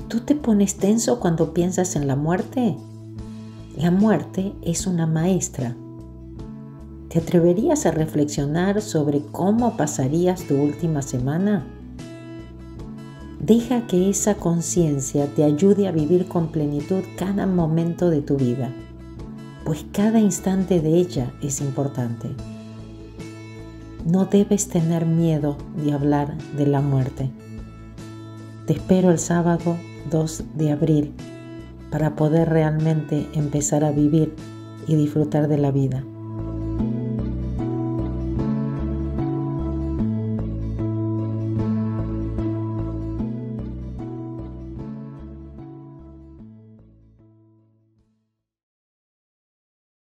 ¿Tú te pones tenso cuando piensas en la muerte? La muerte es una maestra. ¿Te atreverías a reflexionar sobre cómo pasarías tu última semana? Deja que esa conciencia te ayude a vivir con plenitud cada momento de tu vida, pues cada instante de ella es importante. No debes tener miedo de hablar de la muerte. Te espero el sábado 2 de abril para poder realmente empezar a vivir y disfrutar de la vida.